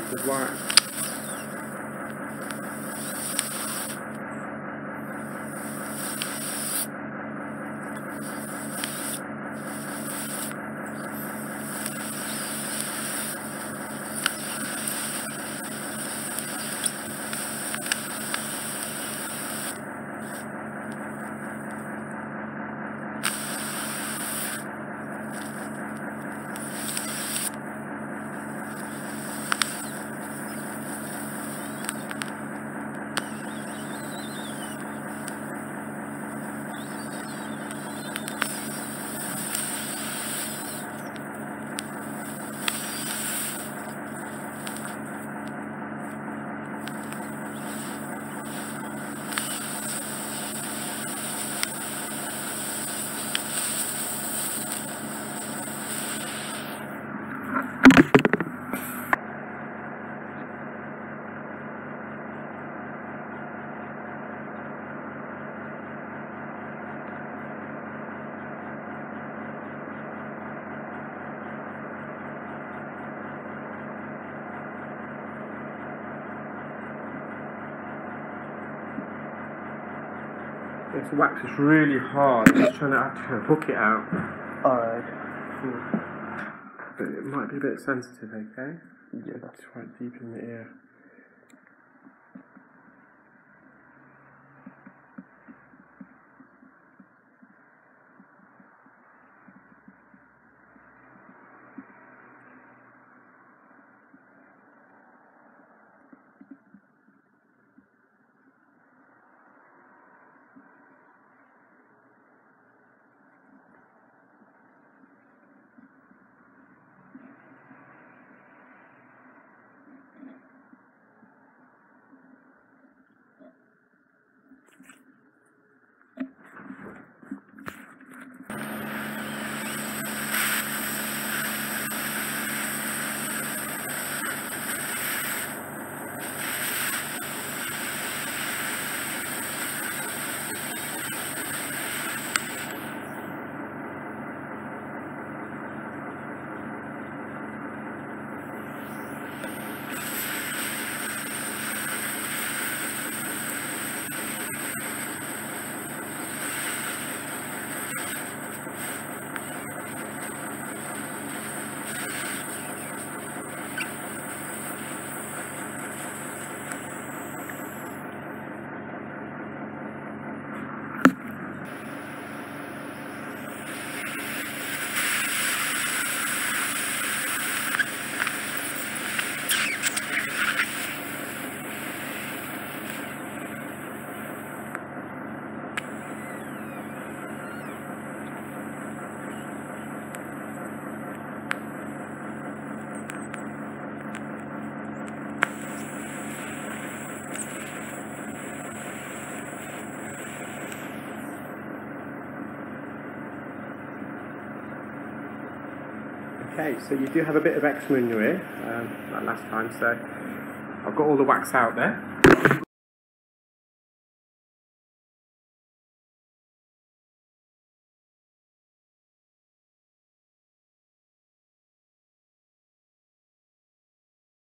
with wax. This wax is really hard. I'm just trying to actually hook it out. Alright. But it might be a bit sensitive, okay? Yeah. It's quite deep in the ear. Okay, so you do have a bit of eczema in your ear, like last time, so I've got all the wax out there.